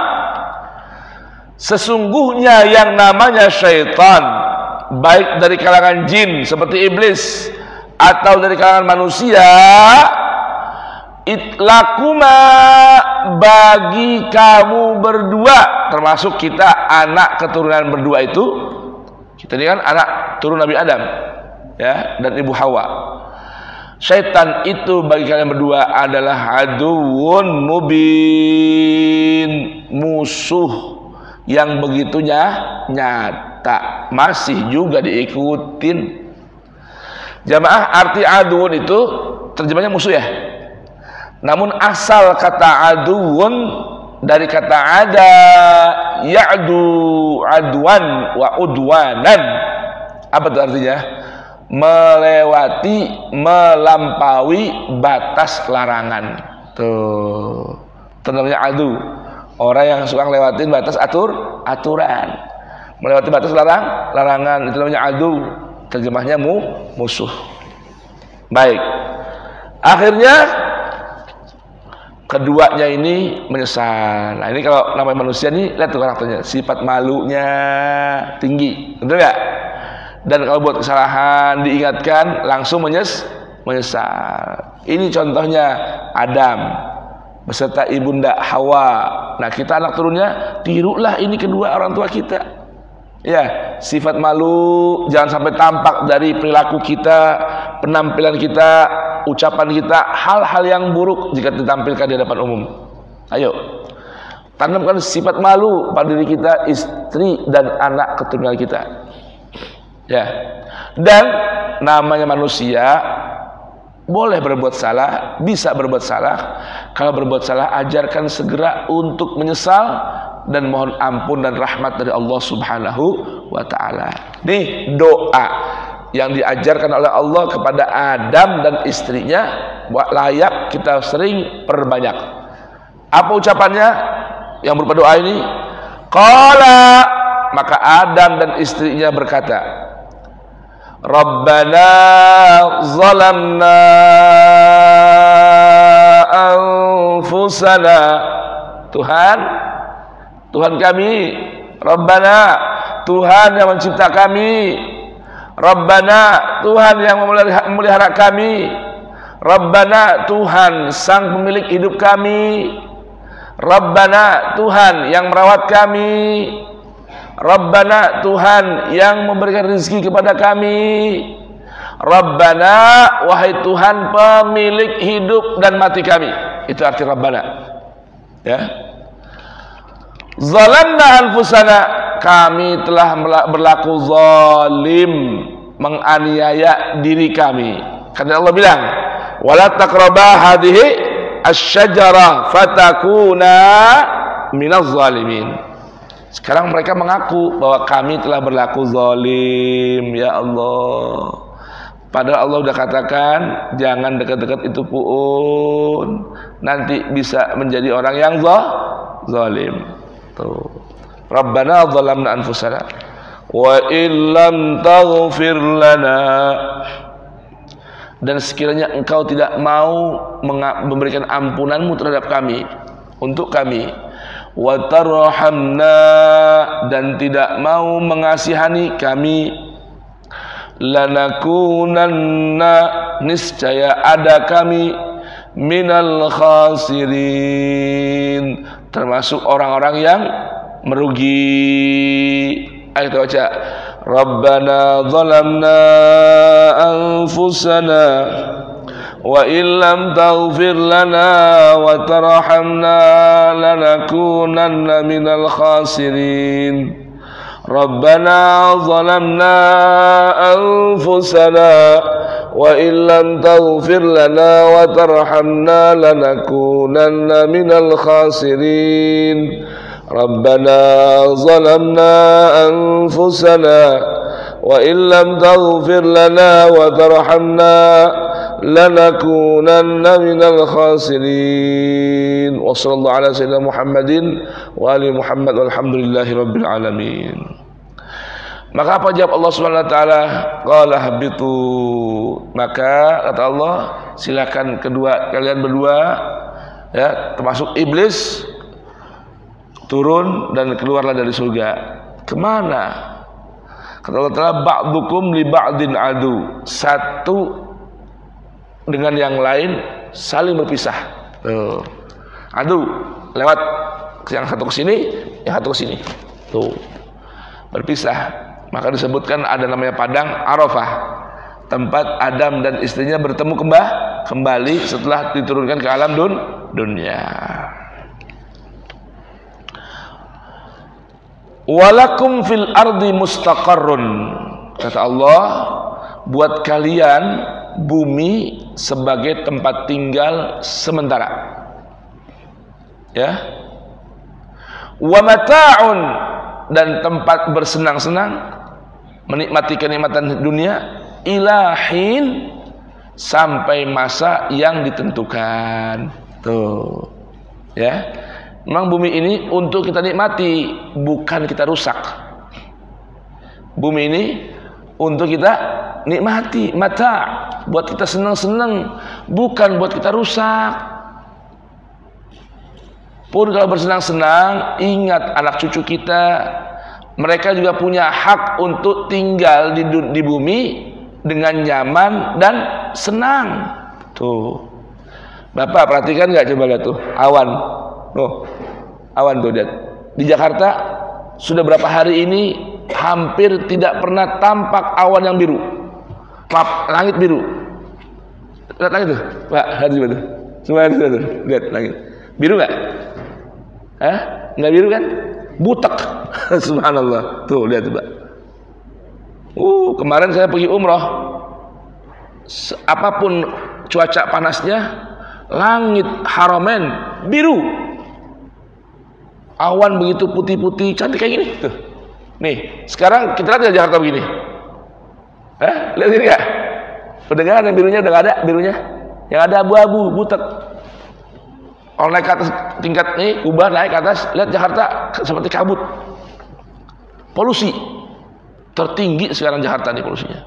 sesungguhnya yang namanya syaitan, baik dari kalangan jin seperti iblis atau dari kalangan manusia, itlakuma, bagi kamu berdua, termasuk kita anak keturunan berdua itu, kita ini kan anak turun Nabi Adam, ya, dan Ibu Hawa. Syaitan itu bagi kalian berdua adalah aduwwun mubin, musuh yang begitunya nyata, masih juga diikutin. Jamaah, arti aduun itu terjemahnya musuh ya. Namun asal kata aduun dari kata ada, ya'du adwan wa udwanan. Apa itu artinya? Melewati, melampaui batas larangan. Tuh, itu namanya adu. Orang yang suka lewatin batas atur aturan, melewati batas larang larangan, itu namanya adu. Terjemahnya mu, musuh. Baik. Akhirnya keduanya ini menyesal. Nah, ini kalau namanya manusia nih, lihat tuh karakternya, sifat malunya tinggi, betul nggak? Dan kalau buat kesalahan diingatkan langsung menyes, menyesal. Ini contohnya Adam beserta ibunda Hawa. Nah, kita anak turunnya, tirulah ini kedua orang tua kita. Ya, sifat malu jangan sampai tampak dari perilaku kita, penampilan kita, ucapan kita, hal-hal yang buruk jika ditampilkan di hadapan umum. Ayo, tanamkan sifat malu pada diri kita, istri dan anak keturunan kita. Ya, dan namanya manusia boleh berbuat salah, bisa berbuat salah. Kalau berbuat salah, ajarkan segera untuk menyesal dan mohon ampun dan rahmat dari Allah Subhanahu wa ta'ala. Nih doa yang diajarkan oleh Allah kepada Adam dan istrinya, layak kita sering perbanyak. Apa ucapannya yang berupa doa ini? Qala, maka Adam dan istrinya berkata, Rabbana zalamna anfusana, Tuhan, Tuhan kami, Rabbana, Tuhan yang mencipta kami, Rabbana, Tuhan yang memelihara kami, Rabbana, Tuhan sang pemilik hidup kami, Rabbana, Tuhan yang merawat kami, Rabbana, Tuhan yang memberikan rezeki kepada kami, Rabbana, wahai Tuhan pemilik hidup dan mati kami. Itu arti Rabbana. Ya. Zalamna anfusana, kami telah berlaku zalim, menganiaya diri kami. Karena Allah bilang, wala taqrabah hadhihi asy-syajarah fatakuna minaz zalimin. Sekarang mereka mengaku bahwa kami telah berlaku zalim, ya Allah. Padahal Allah sudah katakan jangan dekat-dekat itu puun, nanti bisa menjadi orang yang zalim. Tuh. Rabbana zalamna anfusana wa illam taghfir lana, dan sekiranya engkau tidak mau memberikan ampunanmu terhadap kami, untuk kami, wa tarhamna, dan tidak mau mengasihani kami, lanakunanna, niscaya ada kami, minal khasirin, termasuk orang-orang yang merugi. Ayo kita baca, Rabbana zalamna anfusana wa illam taghfir lana wa tarhamna lanakunanna minal khasirin. Rabbana zalamna anfusana wa illam taghfir lana wa tarhamna lanakunanna minal khasirin. Rabbana zalamna anfusana wa illam taghfir lana wa tarhamna lanakunanna minal khasirin. Wa sallallahu ala sayyidina Muhammadin wa ali Muhammad walhamdulillahi rabbil alamin. Maka apa jawab Allah Subhanahu wa taala? Qala habitu. Maka kata Allah, silakan kedua kalian berdua, ya, termasuk iblis, turun dan keluarlah dari surga. Kemana? Kata Allah Ta'ala, ba'dukum li ba'din adu, satu dengan yang lain saling berpisah. Tuh. Adu, lewat yang satu ke sini, yang satu ke sini. Tuh. Berpisah. Maka disebutkan ada namanya padang Arafah, tempat Adam dan istrinya bertemu kembali setelah diturunkan ke alam dun dunia. Walakum fil ardi mustaqarrun, kata Allah, buat kalian bumi sebagai tempat tinggal sementara, ya. Wa mata'un, dan tempat bersenang-senang, menikmati kenikmatan dunia, ilahin, sampai masa yang ditentukan. Tuh, ya. Memang bumi ini untuk kita nikmati, bukan kita rusak. Bumi ini untuk kita nikmati, mata, buat kita senang-senang, bukan buat kita rusak. Pun kalau bersenang-senang, ingat anak cucu kita, mereka juga punya hak untuk tinggal di, di bumi dengan nyaman dan senang. Tuh, Bapak perhatikan nggak, coba lihat tuh awan. Oh, awan tuh, lihat. Di Jakarta sudah berapa hari ini hampir tidak pernah tampak awan yang biru. Maaf, langit biru. Lihat langit tuh, Pak, lihat tuh. Semua lihat tuh, lihat langit. Biru nggak? Hah? Nggak biru kan? Butek. Subhanallah. Tuh, lihat tuh, Pak. Uh, kemarin saya pergi umroh. Apapun cuaca panasnya, langit Haramain biru. Awan begitu putih-putih, cantik kayak gini. Tuh. Nih, sekarang kita lihat di Jakarta begini. Hah? Lihat ini nggak? Udah nggak ada birunya, udah nggak ada birunya. Yang ada abu-abu, butek. Kalau naik ke atas tingkat nih, ubah naik ke atas, lihat Jakarta seperti kabut. Polusi tertinggi sekarang Jakarta nih polusinya.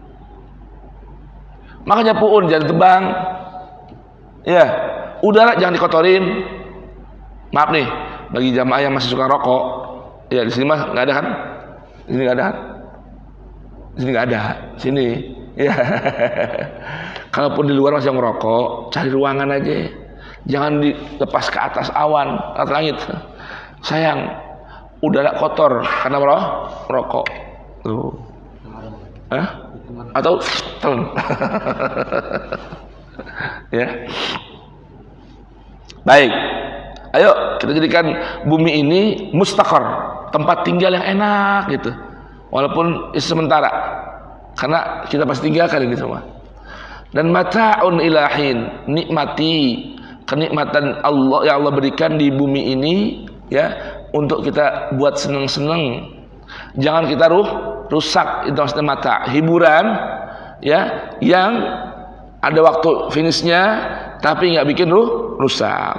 Makanya puun jangan tebang. Ya, udara jangan dikotorin. Maaf nih, bagi jamaah yang masih suka rokok, ya di sini mah nggak ada kan? Di sini nggak ada. Di sini nggak ada. Sini, ya. Kalaupun di luar masih yang ngerokok, cari ruangan aja. Jangan dilepas ke atas awan, atas langit. Sayang, udara kotor karena merokok. Tuh. Hah? Atau telan. Ya. Baik. Ayo kita jadikan bumi ini mustaqar, tempat tinggal yang enak gitu. Walaupun sementara, karena kita pasti tinggalkan ini semua. Dan mata'un ilahin, nikmati kenikmatan Allah yang Allah berikan di bumi ini ya, untuk kita buat seneng-seneng. Jangan kita ruh rusak, itu maksudnya mata, hiburan ya, yang ada waktu finishnya tapi nggak bikin ruh rusak.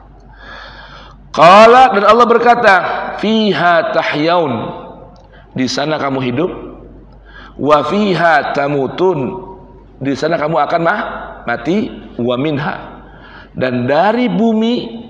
Qala, dan Allah berkata, fiha tahyaun, di sana kamu hidup, wa fiha tamutun, di sana kamu akan mah, mati, wa minha, dan dari bumi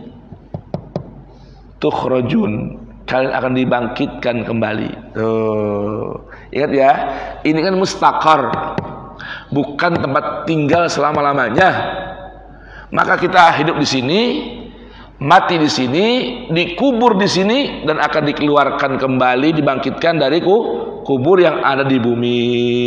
tukhrajun, kalian akan dibangkitkan kembali. Tuh, ingat ya, ini kan mustaqar, bukan tempat tinggal selama-lamanya. Maka kita hidup di sini, mati di sini, dikubur di sini, dan akan dikeluarkan kembali, dibangkitkan dari kubur yang ada di bumi.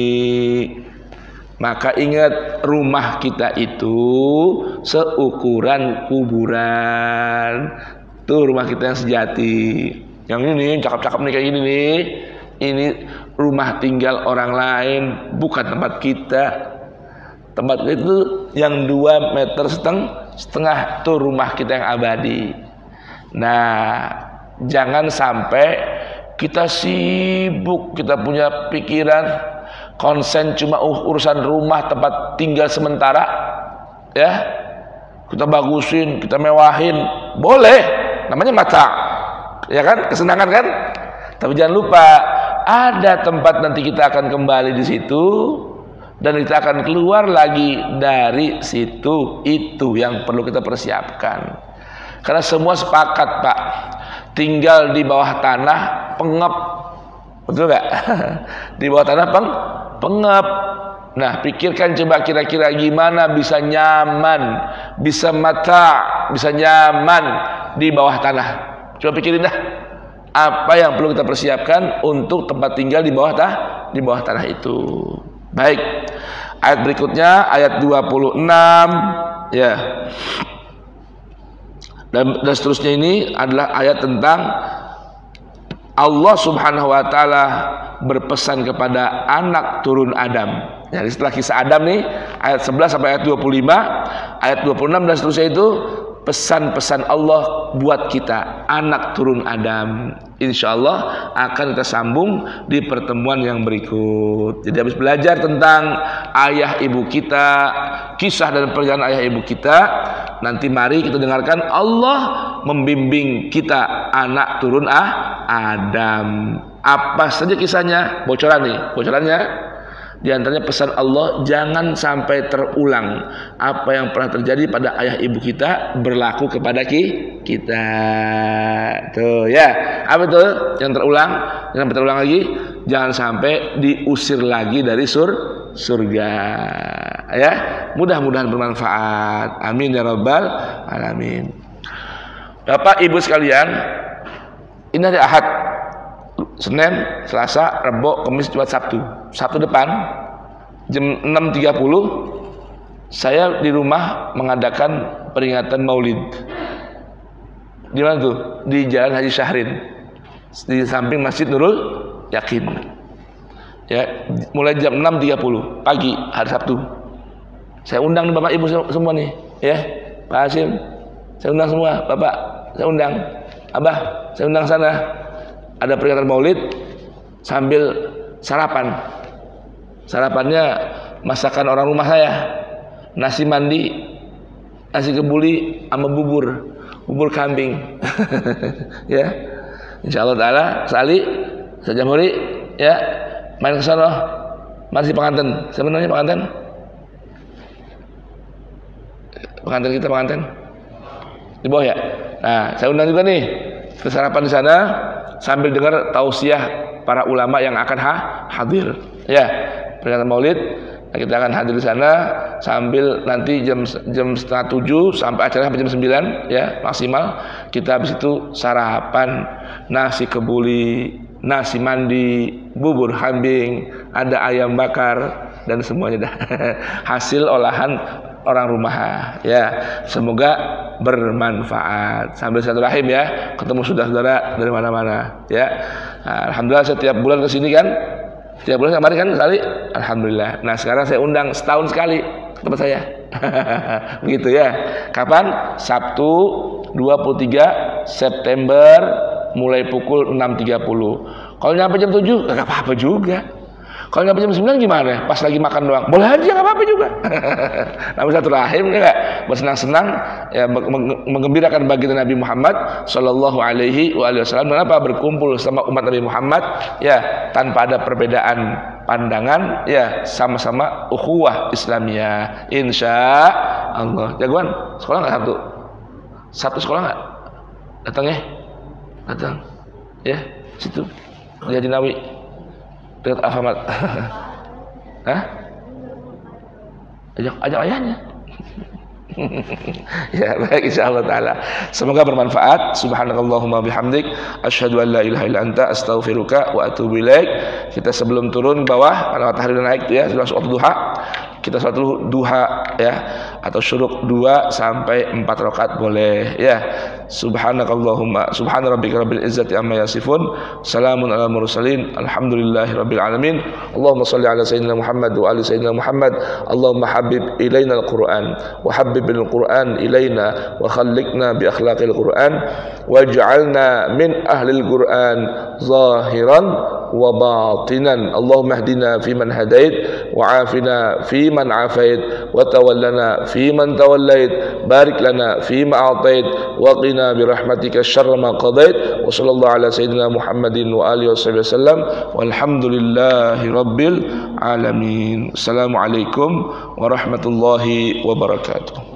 Maka ingat, rumah kita itu seukuran kuburan. Tuh rumah kita yang sejati. Yang ini nih, cakep-cakep nih kayak gini nih, ini rumah tinggal orang lain, bukan tempat kita. Tempat itu yang dua meter setengah, setengah tuh rumah kita yang abadi. Nah, jangan sampai kita sibuk, kita punya pikiran konsen cuma urusan rumah, tempat tinggal sementara, ya. Kita bagusin, kita mewahin, boleh, namanya mata, ya kan, kesenangan kan. Tapi jangan lupa, ada tempat nanti kita akan kembali di situ. Dan kita akan keluar lagi dari situ. Itu yang perlu kita persiapkan. Karena semua sepakat, Pak, tinggal di bawah tanah pengep, betul gak? Di bawah tanah peng, pengep. Nah, pikirkan coba kira-kira gimana bisa nyaman, bisa mata, bisa nyaman di bawah tanah. Coba pikirin dah, apa yang perlu kita persiapkan untuk tempat tinggal di bawah tanah, di bawah tanah itu. Baik, ayat berikutnya ayat dua puluh enam ya. Dan, dan seterusnya ini adalah ayat tentang Allah Subhanahu wa taala berpesan kepada anak turun Adam. Jadi setelah kisah Adam nih, ayat sebelas sampai ayat dua puluh lima, ayat dua puluh enam dan seterusnya itu pesan-pesan Allah buat kita, anak turun Adam. Insya Allah akan kita sambung di pertemuan yang berikut. Jadi habis belajar tentang ayah ibu kita, kisah dan perjalanan ayah ibu kita, nanti mari kita dengarkan Allah membimbing kita anak turun ah Adam. Apa saja kisahnya? Bocoran nih, bocorannya. Di antaranya pesan Allah, jangan sampai terulang apa yang pernah terjadi pada ayah ibu kita berlaku kepada kita. Tuh ya, apa itu yang terulang? Jangan terulang lagi. Jangan sampai diusir lagi dari sur surga. Ya, mudah-mudahan bermanfaat. Amin ya rabbal alamin. Bapak ibu sekalian, ini hari Ahad, Senin, Selasa, Rabu, Kamis, Jumat, Sabtu. Sabtu depan jam enam tiga puluh saya di rumah mengadakan peringatan Maulid. Di mana tuh? Di Jalan Haji Syahrin, di samping Masjid Nurul Yakin. Ya, mulai jam enam tiga puluh pagi hari Sabtu. Saya undang nih Bapak Ibu semua nih, ya. Pak Hasim, saya undang semua, Bapak, saya undang. Abah, saya undang sana. Ada peringatan Maulid sambil sarapan. Sarapannya masakan orang rumah saya, nasi mandi, nasi kebuli sama bubur, bubur kambing. Ya, insya Allah taala sali saja muri ya, main ke sana. Masih pengantin, sebenarnya pengantin, pengantin kita pengantin di bawah ya. Nah, saya undang juga nih ke sarapan di sana sambil dengar tausiah para ulama yang akan ha hadir. Ya. Peringatan Maulid, kita akan hadir di sana sambil nanti jam jam setengah tujuh sampai acara sampai jam sembilan ya maksimal. Kita habis itu sarapan, nasi kebuli, nasi mandi, bubur kambing, ada ayam bakar dan semuanya dah hasil olahan orang rumah ya. Semoga bermanfaat. Sambil silaturahim ya, ketemu saudara-saudara dari mana-mana ya. Nah, alhamdulillah setiap bulan ke sini kan, setiap bulan kemarin kan sekali, alhamdulillah. Nah sekarang saya undang setahun sekali ke tempat saya. Begitu ya. Kapan? Sabtu dua puluh tiga September mulai pukul enam tiga puluh. Kalau nyampe jam tujuh enggak apa-apa juga. Kalau nyampe jam sembilan gimana? Pas lagi makan doang. Boleh aja enggak apa-apa juga. Namun satu rahim enggak bersenang-senang ya, menggembirakan baginda Nabi Muhammad sallallahu alaihi wasallam. Kenapa? Berkumpul sama umat Nabi Muhammad ya tanpa ada perbedaan pandangan ya, sama-sama ukhuwah Islamiyah. Insya Allah. Jagoan, sekolah enggak Sabtu? Sabtu sekolah enggak? Datang ya? Datang. Ya, situ. Dia di Nawi. Dekat Alfamart. Hah? Ajak ajak ayahnya. Ya baik, insyaallah taala. Semoga bermanfaat. Subhanakallahumma bihamdik asyhadu an la ilaha illa anta astaghfiruka wa atubu ilaik. Kita sebelum turun bawah karena matahari udah naik tuh ya, sudah waktu duha. Kita salat dulu duha ya, atau syuruk dua sampai empat rakaat boleh ya. Subhanakallahumma subhana rabbika rabbil izzati amma yasifun, salamun alal mursalin, alhamdulillahi rabbil alamin. Allahumma shalli ala sayyidina Muhammad wa ali sayyidina Muhammad. Allahumma habib ilaina al-Qur'an wa habib al-Qur'an ilaina wa khalliqna bi akhlaqil Qur'an waj'alna min ahli al-Qur'an zahiran wa batinan. Allahumma hdina fi man hadait wa afina fi man afait wa tawallana fi man tawallait, barik lana fi ma a'tait wa qina bi rahmatika syarra ma qadait. Wa sallallahu ala sayyidina Muhammadin wa alihi wasallam walhamdulillahi rabbil alamin. Assalamualaikum warahmatullahi wabarakatuh.